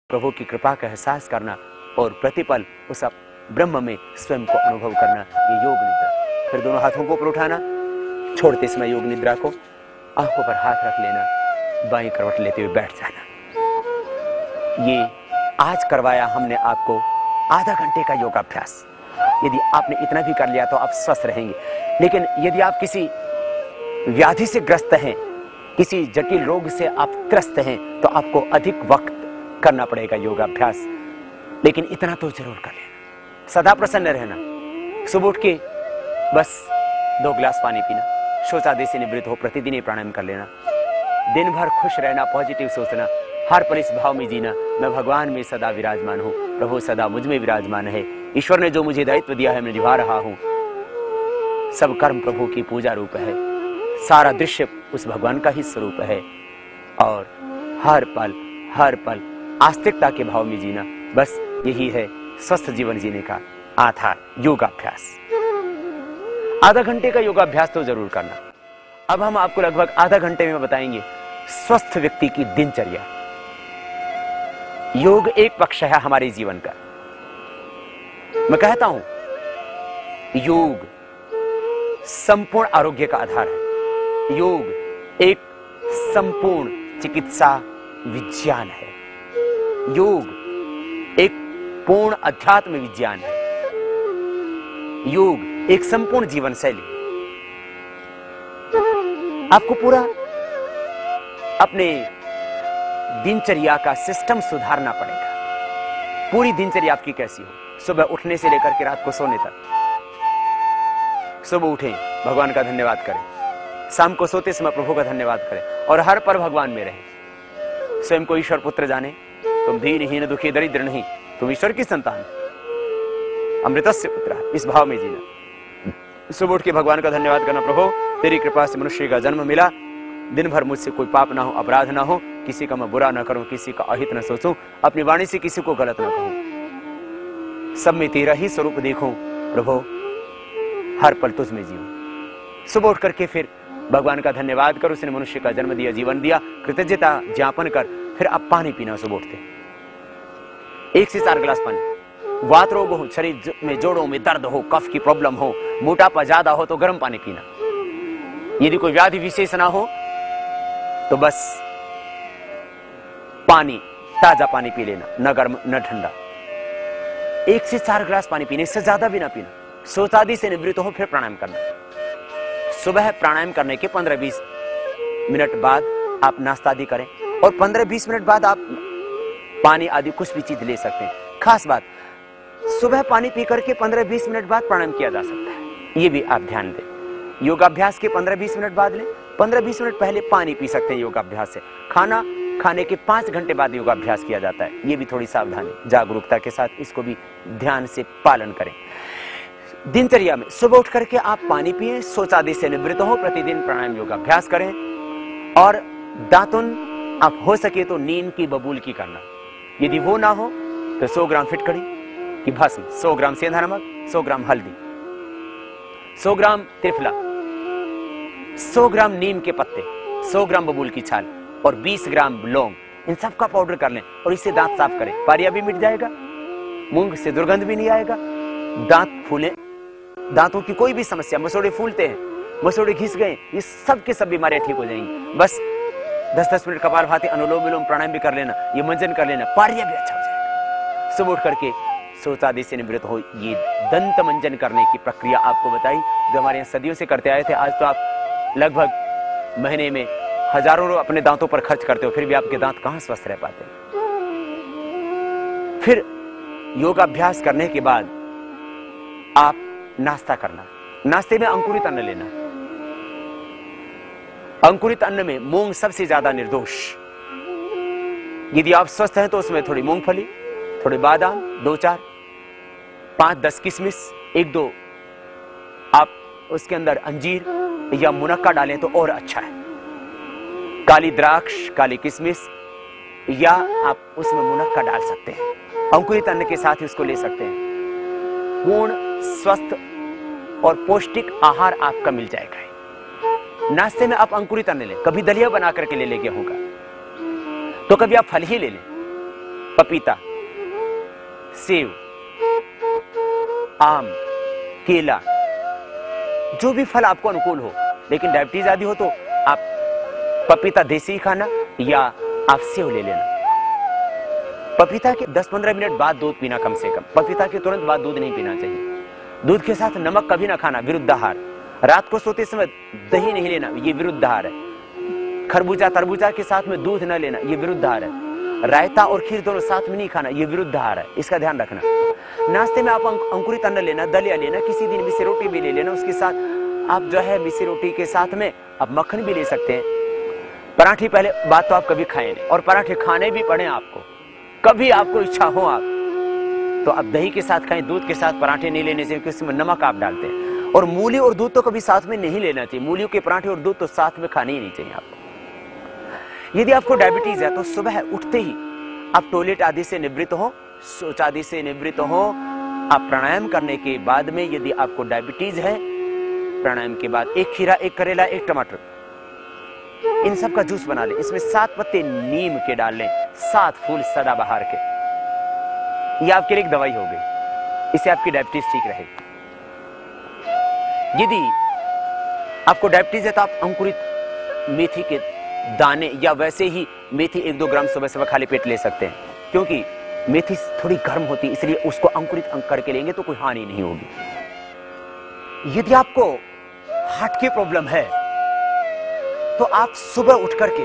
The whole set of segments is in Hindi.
प्रभु की कृपा का एहसास करना और प्रतिपल उस ब्रह्म में स्वयं को अनुभव करना, ये योग निद्रा। फिर दोनों हाथों को ऊपर उठाना, छोड़ते समय योग निद्रा को, आंखों पर हाथ रख लेना, बाईं करवट लेते हुए बैठ जाना। ये आज करवाया हमने आपको आधा घंटे का योगाभ्यास। यदि आपने इतना भी कर लिया तो आप स्वस्थ रहेंगे। लेकिन यदि आप किसी व्याधि से ग्रस्त हैं, किसी जटिल रोग से आप त्रस्त हैं, तो आपको अधिक वक्त करना पड़ेगा योगाभ्यास। लेकिन इतना तो जरूर कर लेना, सदा प्रसन्न रहना। सुबह उठ के बस 2 गिलास पानी पीना, शौचादि से निवृत्त हो प्रतिदिन ही प्राणायाम कर लेना, दिन भर खुश रहना, पॉजिटिव सोचना, हर पल इस भाव में जीना, मैं भगवान में सदा विराजमान हूँ, प्रभु सदा मुझ में विराजमान है, ईश्वर ने जो मुझे दायित्व दिया है मैं निभा रहा हूँ। सब कर्म प्रभु की पूजा रूप है, सारा दृश्य उस भगवान का ही स्वरूप है। और हर पल आस्तिकता के भाव में जीना, बस यही है स्वस्थ जीवन जीने का आधार, योगाभ्यास। आधा घंटे का योगाभ्यास तो जरूर करना। अब हम आपको लगभग आधा घंटे में बताएंगे स्वस्थ व्यक्ति की दिनचर्या। योग एक पक्ष है हमारे जीवन का। मैं कहता हूं, योग संपूर्ण आरोग्य का आधार है। योग एक संपूर्ण चिकित्सा विज्ञान है। योग एक पूर्ण अध्यात्म विज्ञान है। योग एक संपूर्ण जीवन शैली। आपको पूरा अपने दिनचर्या का सिस्टम सुधारना पड़ेगा। पूरी दिनचर्या आपकी कैसी हो, सुबह उठने से लेकर के रात को सोने तक। सुबह उठें, भगवान का धन्यवाद करें, शाम को सोते समय प्रभु का धन्यवाद करें और हर पल भगवान में रहें। स्वयं को ईश्वर पुत्र जाने, तुम दीनहीन दुखी दरिद्र नहीं, तुम ईश्वर की संतान, अमृतस्य पुत्र, इस भाव में जीना। सुबह उठ के भगवान का धन्यवाद करना, प्रभु तेरी कृपा से मनुष्य का जन्म मिला, दिन भर मुझसे कोई पाप ना हो, अपराध ना हो, किसी का मैं बुरा ना करूं, किसी का अहित न सोचूं, अपनी वाणी से किसी को गलत ना कहूं, सब में तेरा ही स्वरूप देखूं, प्रभु हर पल तुझ में जीऊं। सुबह उठ करके फिर भगवान का धन्यवाद कर, उसने मनुष्य का जन्म दिया, जीवन दिया, कृतज्ञता ज्ञापन कर। फिर आप पानी पीना सुबह उठते, 1 से 4 गिलास पानी। वात रोग हो, शरीर में जोड़ों में दर्द हो, कफ की प्रॉब्लम हो, मोटापा ज्यादा हो तो गर्म पानी पीना। यदि कोई व्याधि विशेष ना हो तो बस पानी, ताजा पानी पी लेना, न गर्म न ठंडा। 1 से 4 गिलास पानी पीने, इससे ज्यादा भी ना पीना। शौचादि से निवृत्त हो फिर प्राणायाम करना। सुबह प्राणायाम करने के 15-20 मिनट बाद आप नाश्ता आदि करें और 15-20 मिनट बाद आप पानी आदि कुछ भी चीज ले सकते हैं। खास बात, सुबह पानी पी करके 15-20 मिनट बाद प्राणायाम किया जा सकता है, ये भी आप ध्यान दें। योगाभ्यास के 15-20 मिनट बाद लें, 15-20 मिनट पहले पानी पी सकते हैं योगाभ्यास से। खाना खाने के 5 घंटे बाद योगाभ्यास किया जाता है, ये भी थोड़ी सावधानी, जागरूकता के साथ इसको भी ध्यान से पालन करें। दिनचर्या में सुबह उठ करके आप पानी पिए, शौचादि से निवृत्त हो, प्रतिदिन प्राणायाम योगाभ्यास करें। और दातुन आप हो सके तो नीम की बबूल की करना। यदि वो ना हो तो 100 ग्राम फिटकड़ी की भस्म, 100 ग्राम सेंधा नमक, 100 ग्राम हल्दी, 100 ग्राम त्रिफला, 100 ग्राम नीम के पत्ते, 100 ग्राम बबूल की छाल और 20 ग्राम लौंग, इन सब का पाउडर कर लें और इससे दांत साफ करें। पारिया भी मिट जाएगा, मूंग से दुर्गंध भी नहीं आएगा, दांत फूले, दांतों की कोई भी समस्या, मसोड़े फूलते हैं, मसोड़े घिस गए, ये सब के सब बीमारियां ठीक हो जाएंगी। बस 10-10 मिनट कपालभाति, अनुलोम विलोम, प्राणायाम भी कर लेना, ये मंजन कर लेना, पारिया भी अच्छा हो जाएगा। सुबह उठ करके शौचादि से निवृत्त हो, ये दंत मंजन करने की प्रक्रिया आपको बताई जो हमारे यहाँ सदियों से करते आए थे। आज तो आप लगभग महीने में हजारों अपने दांतों पर खर्च करते हो, फिर भी आपके दांत कहां स्वस्थ रह पाते। फिर योगाभ्यास करने के बाद आप नाश्ता करना। नाश्ते में अंकुरित अन्न लेना। अंकुरित अन्न में मूंग सबसे ज्यादा निर्दोष। यदि आप स्वस्थ हैं तो उसमें थोड़ी मूंगफली, थोड़े बादाम, 2-4, 5-10 किशमिश, 1-2 आप उसके अंदर अंजीर या मुनक्का डालें तो और अच्छा है। काली द्राक्ष, काली किशमिश या आप उसमें मुनक्का डाल सकते हैं। अंकुरित अन्न के साथ ही उसको ले सकते हैं। पूर्ण स्वस्थ और पौष्टिक आहार आपका मिल जाएगा। नाश्ते में आप अंकुरित अन्न लें, कभी दलिया बना करके ले लें गेहूं का, तो कभी आप फल ही ले लें। पपीता, सेब, आम, केला, जो भी फल आपको अनुकूल हो। लेकिन डायबिटीज आदि हो तो आप पपीता देसी ही खाना या आप सेब ले लेना। पपीता के 10-15 मिनट बाद दूध पीना कम से कम। पपीता के तुरंत बाद दूध नहीं पीना चाहिए। दूध के साथ नमक कभी ना खाना, विरुद्ध आहार। रात को सोते समय दही नहीं लेना, ये विरुद्ध आहार है। खरबूजा तरबूजा के साथ में दूध न लेना, ये विरुद्ध आहार है। रायता और खीर दोनों साथ में नहीं खाना, ये विरुद्ध आहार है, इसका ध्यान रखना। नाश्ते में आप अंकुरित अन्न लेना, दलिया लेना, किसी दिन मिस्सी रोटी भी ले लेना। उसके साथ आप जो है मिस्सी रोटी के साथ में आप मक्खन भी ले सकते हैं। पराठे पहले बात तो आप कभी खाएं नहीं, और पराठे खाने भी पड़े आपको, कभी आपको इच्छा हो आप तो आप दही के साथ खाएं। दूध के साथ पराठे नहीं लेने चाहिए, क्योंकि उसमें नमक आप डालते हैं। और मूली और दूध तो कभी साथ में नहीं लेना चाहिए। मूलियों के पराठे और दूध तो साथ में खाने ही नहीं चाहिए आपको। यदि आपको डायबिटीज है तो सुबह उठते ही आप टॉयलेट आदि से निवृत्त हो, शौच आदि से निवृत्त हो। आप प्राणायाम करने के बाद में, यदि आपको डायबिटीज है, प्राणायाम के बाद एक खीरा, एक करेला, एक टमाटर, इन सब का जूस बना लें। इसमें 7 पत्ते नीम के डाल लें, 7 फूल सदाबहार के। यह आपके लिए एक दवाई हो गई, इससे आपकी डायबिटीज ठीक रहेगी। यदि आपको डायबिटीज है तो आप अंकुरित मेथी के दाने या वैसे ही मेथी 1-2 ग्राम सुबह सुबह खाली पेट ले सकते हैं, क्योंकि मेथी थोड़ी गर्म होती है, इसलिए उसको अंकुरित करके लेंगे तो कोई हानि नहीं होगी। यदि आपको हार्ट की प्रॉब्लम है तो आप सुबह उठ करके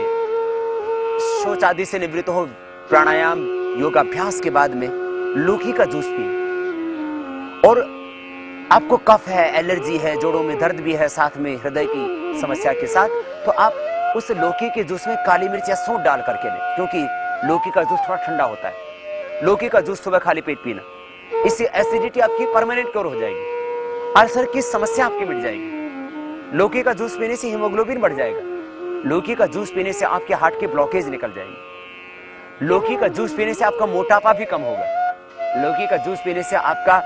शौच आदि से निवृत्त हो, प्राणायाम योगाभ्यास के बाद में लौकी का जूस पिए। और आपको कफ है, एलर्जी है, जोड़ों में दर्द भी है, साथ में हृदय की समस्या के साथ, तो आप उस लौकी के जूस में काली मिर्च या सौंठ डाल करके लें, क्योंकि लौकी का जूस थोड़ा ठंडा होता है। लौकी का जूस सुबह खाली पेट पीना, इससे एसिडिटी आपकी परमानेंट क्योर हो जाएगी, अल्सर की समस्या आपकी मिट जाएगी। लौकी का जूस पीने से हीमोग्लोबिन बढ़ जाएगा। लौकी का जूस पीने से आपके हार्ट के ब्लॉकेज निकल जाएंगे। लौकी का जूस पीने से आपका मोटापा भी कम होगा। लौकी का जूस पीने से आपका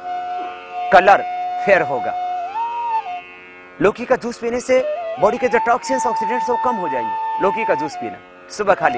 कलर फेयर होगा। लौकी का जूस पीने से बॉडी के जो टॉक्सिन्स, ऑक्सीडेंट्स वो कम हो जाएंगे। लौकी का जूस पीना सुबह खाली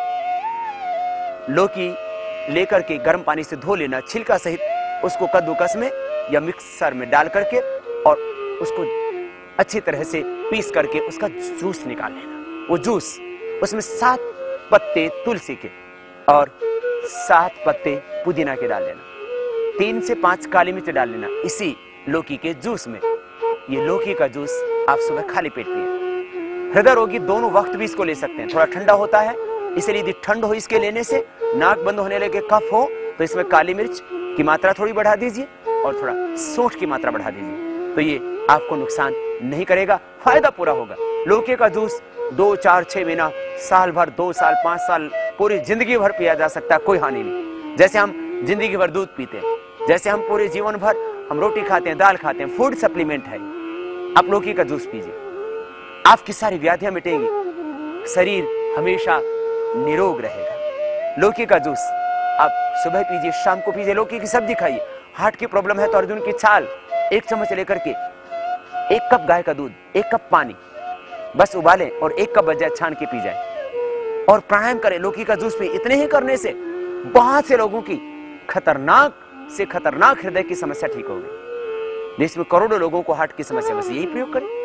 पेट। लौकी लेकर के गर्म पानी से धो लेना, छिलका सहित उसको कद्दूकस में या मिक्सर में डाल करके और उसको अच्छी तरह से पीस करके उसका जूस निकाल लेना। वो जूस, उसमें 7 पत्ते तुलसी के और 7 पत्ते पुदीना के डाल लेना, 3 से 5 काली मिर्च डाल लेना इसी लौकी के जूस में। ये लौकी का जूस आप सुबह खाली पेट पिए। हृदय रोगी दोनों वक्त भी इसको ले सकते हैं। थोड़ा ठंडा होता है, इसलिए यदि ठंड हो इसके लेने से, नाक बंद होने लगे, कफ हो, तो इसमें काली मिर्च की मात्रा थोड़ी बढ़ा दीजिए और थोड़ा सौंठ की मात्रा बढ़ा दीजिए, तो ये आपको नुकसान नहीं करेगा, फायदा पूरा होगा। लौकी का जूस 2, 4, 6 महीना, साल भर, 2 साल, 5 साल, पूरी जिंदगी भर पिया जा सकता है, कोई हानि नहीं। जैसे हम जिंदगी भर दूध पीते हैं, जैसे हम पूरे जीवन भर हम रोटी खाते हैं, दाल खाते हैं, फूड सप्लीमेंट है। आप लौकी का जूस पीजिए, आपकी सारी व्याधियां मिटेंगी, शरीर हमेशा निरोग रहेगा। लौकी का जूस आप सुबह पीजिए, शाम को पीजिए। लौकी की सब्जी खाइए। हार्ट की प्रॉब्लम है तो अर्जुन की छाल 1 चम्मच लेकर के 1 कप गाय का दूध, 1 कप पानी बस उबालें और 1 कप बजाय छान के पी जाए और प्राणायाम करें। लौकी का जूस पे इतने ही करने से बहुत से लोगों की खतरनाक से खतरनाक हृदय की समस्या ठीक होगी। देश में करोड़ों लोगों को हार्ट की समस्या, बस यही प्रयोग करें।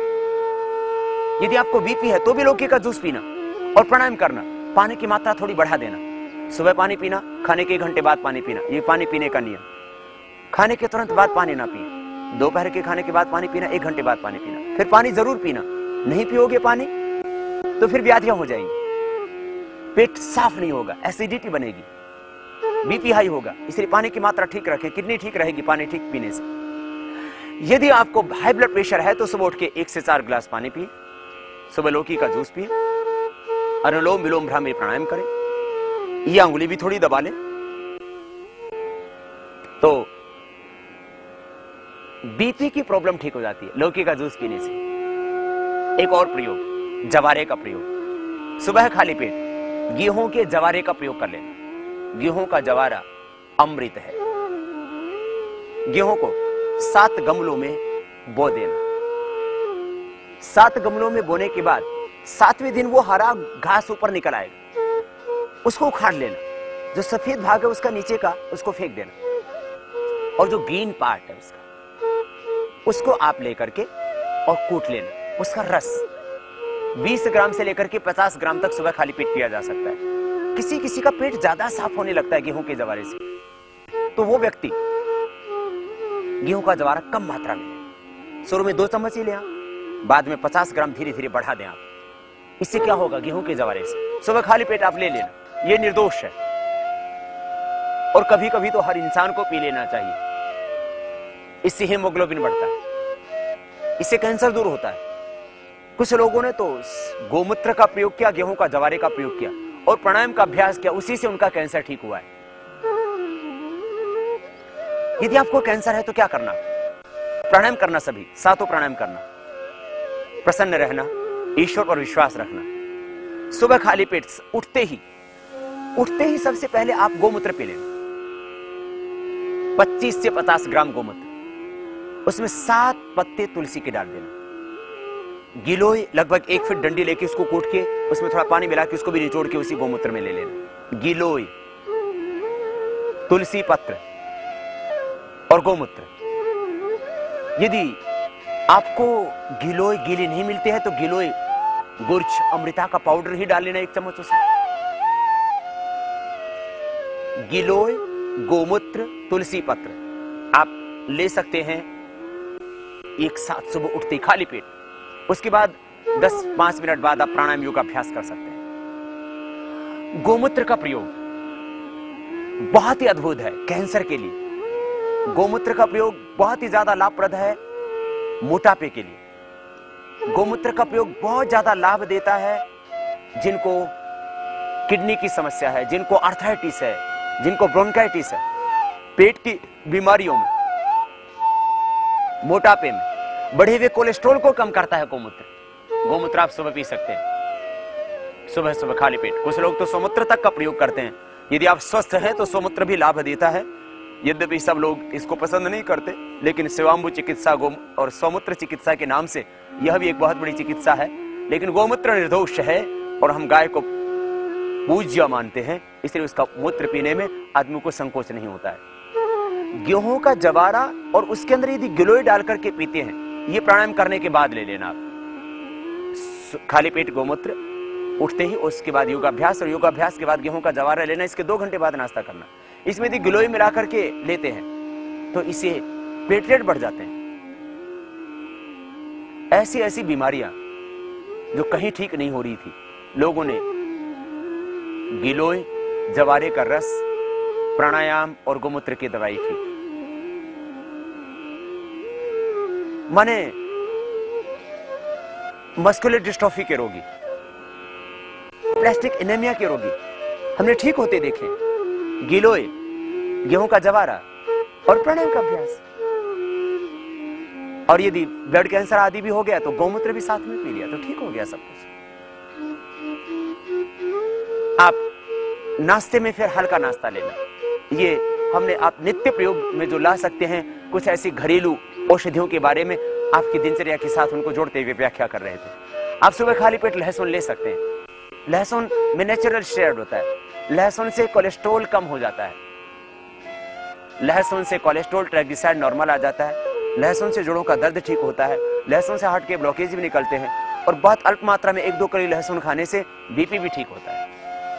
यदि आपको बीपी है तो भी लौकी का जूस पीना और प्राणायाम करना। पानी की मात्रा थोड़ी बढ़ा देना। सुबह पानी पीना, खाने के 1 घंटे बाद पानी पीना, ये पानी पीने का नियम। खाने के तुरंत बाद पानी ना पिए। दोपहर के खाने के बाद पानी पीना, 1 घंटे बाद पानी पीना, फिर पानी जरूर पीना। नहीं पियोगे पानी तो फिर व्याधियां हो जाएंगी, पेट साफ नहीं होगा, एसिडिटी बनेगी, बीपी हाई होगा। इसलिए पानी की मात्रा ठीक रखें, किडनी ठीक रहेगी पानी ठीक पीने से। यदि आपको हाई ब्लड प्रेशर है तो सुबह उठ के 1 से 4 गिलास पानी पिए, सुबह लौकी का जूस पिए, अनुलोम विलोम भ्रामरी प्राणायाम करें, ये अंगुली भी थोड़ी दबा लें तो बीपी की प्रॉब्लम ठीक हो जाती है लौकी का जूस पीने से। एक और प्रयोग, जवारे का प्रयोग। सुबह खाली पेट गेहूं के जवारे का प्रयोग कर लेना। गेहूं का जवारा अमृत है। गेहूं को 7 गमलों में बो देना। 7 गमलों में बोने के बाद 7वें दिन वो हरा घास ऊपर निकल आएगा, उसको उखाड़ लेना। जो सफेद भाग है उसका नीचे का उसको फेंक देना, और जो ग्रीन पार्ट है उसको आप लेकर के और कूट लेना। उसका रस 20 ग्राम से लेकर के 50 ग्राम तक सुबह खाली पेट पिया जा सकता है। किसी किसी का पेट ज्यादा साफ होने लगता है गेहूं के जवारे से, तो वो व्यक्ति गेहूं का जवारा कम मात्रा में लें। शुरू में 2 चम्मच ही लें, बाद में 50 ग्राम धीरे धीरे बढ़ा दें आप। इससे क्या होगा, गेहूं के जवारे से सुबह खाली पेट आप ले लेना, ये निर्दोष है। और कभी कभी तो हर इंसान को पी लेना चाहिए, इससे हीमोग्लोबिन बढ़ता है, इससे कैंसर दूर होता है। कुछ लोगों ने तो गोमूत्र का प्रयोग किया, गेहूं का जवारे का प्रयोग किया और प्राणायाम का अभ्यास किया, उसी से उनका कैंसर ठीक हुआ है। यदि आपको कैंसर है तो क्या करना, प्राणायाम करना, सभी सातों प्राणायाम करना, प्रसन्न रहना, ईश्वर पर विश्वास रखना। सुबह खाली पेट उठते ही सबसे पहले आप गोमूत्र पी लेना, 25 से 50 ग्राम गोमूत्र, उसमें 7 पत्ते तुलसी के डाल देना। गिलोय लगभग 1 फीट डंडी लेके उसको कूट के उसमें थोड़ा पानी मिला के उसको भी निचोड़ के उसी गोमूत्र में ले लेना। गिलोय, तुलसी पत्र और गोमूत्र। यदि आपको गिलोय गीले नहीं मिलते हैं तो गिलोय गुर्च अमृता का पाउडर ही डाल लेना 1 चम्मच उसमें। गिलोय, गोमूत्र, तुलसी पत्र आप ले सकते हैं एक साथ सुबह उठते खाली पेट। उसके बाद 10-5 मिनट बाद आप प्राणायाम योग अभ्यास कर सकते हैं। गोमूत्र का प्रयोग बहुत ही अद्भुत है कैंसर के लिए। गोमूत्र का प्रयोग बहुत ही ज्यादा लाभप्रद है मोटापे के लिए। गोमूत्र का प्रयोग बहुत ज्यादा लाभ देता है जिनको किडनी की समस्या है, जिनको आर्थराइटिस है, जिनको ब्रोंकाइटिस है, पेट की बीमारियों में, मोटापे में, बढ़े हुए कोलेस्ट्रॉल को कम करता है गोमूत्र। गोमूत्र आप सुबह पी सकते हैं, सुबह सुबह खाली पेट। कुछ लोग तो सोमूत्र तक का प्रयोग करते हैं। यदि आप स्वस्थ हैं तो सोमूत्र भी लाभ देता है। यद्यपि सब लोग इसको पसंद नहीं करते, लेकिन शिवाम्बु चिकित्सा और सोमूत्र चिकित्सा के नाम से यह भी एक बहुत बड़ी चिकित्सा है। लेकिन गोमूत्र निर्दोष है और हम गाय को पूज्य मानते हैं, इसलिए उसका मूत्र पीने में आदमी को संकोच नहीं होता है। गेहूं का जवारा और उसके अंदर यदि गिलोय डाल करके पीते हैं, ये प्राणायाम करने के बाद ले लेना आप। खाली पेट गोमूत्र उठते ही, उसके बाद योगाभ्यास और योगाभ्यास के बाद गेहूं का जवारा लेना। इसके 2 घंटे बाद नाश्ता करना। इसमें यदि गिलोय मिला करके लेते हैं तो इससे प्लेटलेट बढ़ जाते हैं। ऐसी ऐसी बीमारियां जो कहीं ठीक नहीं हो रही थी, लोगों ने गिलोय, जवारे का रस, प्राणायाम और गोमूत्र की दवाई की। माने मस्कुलर डिस्ट्रॉफी के रोगी, प्लास्टिक एनीमिया के रोगी हमने ठीक होते देखे। गिलोय, गेहूं का जवारा और प्राणायाम का अभ्यास। और यदि ब्लड कैंसर आदि भी हो गया तो गोमूत्र भी साथ में पी लिया तो ठीक हो गया सब कुछ। आप नाश्ते में फिर हल्का नाश्ता लेना। ये हमने आप नित्य प्रयोग में जो ला सकते हैं, कुछ ऐसी घरेलू औषधियों के बारे में आपकी दिनचर्या के साथ उनको जोड़ते हुए व्याख्या कर रहे थे। आप सुबह खाली पेट लहसुन ले सकते हैं। लहसुन में नेचुरल स्टेरॉइड होता है। लहसुन से कोलेस्ट्रॉल कम हो जाता है। लहसुन से कोलेस्ट्रॉल, ट्राइग्लिसराइड नॉर्मल आ जाता है। लहसुन से जोड़ों का दर्द ठीक होता है। लहसुन से हार्ट के ब्लॉकेज भी निकलते हैं। और बहुत अल्प मात्रा में 1-2 कली लहसुन खाने से बीपी भी ठीक होता है।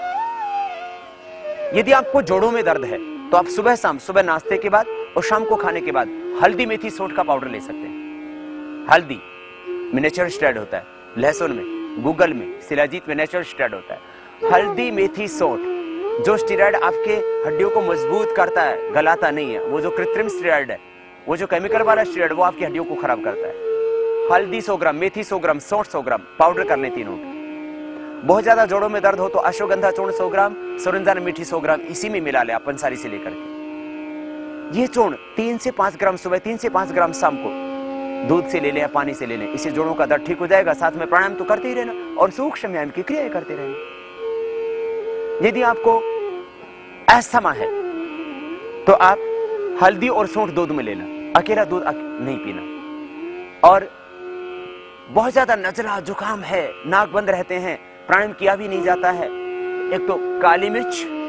यदि आपको जोड़ों में दर्द है तो आप सुबह शाम, सुबह नाश्ते के बाद और शाम को खाने के बाद हल्दी मेथी सोंठ का पाउडर ले सकते हैं। हल्दी में नेचुरल स्टेरॉइड होता है, लहसुन में, गूगल में, शिलाजीत में नेचुरल स्टेरॉइड होता है। हल्दी मेथी सोंठ जो स्टेरॉइड आपके हड्डियों को मजबूत करता है, गलाता नहीं है। वो जो कृत्रिम स्टेरॉइड है, वो जो केमिकल वाला स्टेरॉइड, वो आपकी हड्डियों को खराब करता है। हल्दी 100 ग्राम, मेथी 100 ग्राम, सोंठ 100 ग्राम पाउडर कर लें तीनों। बहुत ज्यादा जोड़ों में दर्द हो तो अश्वगंधा चूर्ण 100 ग्राम, सोरंजान मीठी 100 ग्राम इसी में मिला ले आप पंसारी से लेकर के। ये चूर्ण 3 से 5 ग्राम सुबह, 3 से 5 ग्राम शाम को दूध से ले लें या पानी से ले लें। इससे जोड़ों का दर्द ठीक हो जाएगा। साथ में प्राणायाम तो करते ही रहना और सूक्ष्म व्यायाम की क्रियाएं करते रहना। यदि आपको अस्थमा है तो आप हल्दी और सौंठ दूध में लेना, अकेला दूध नहीं पीना। और बहुत ज्यादा नजला जुकाम है, नाक बंद रहते हैं, प्राणायाम किया भी नहीं जाता है, एक तो काली मिर्च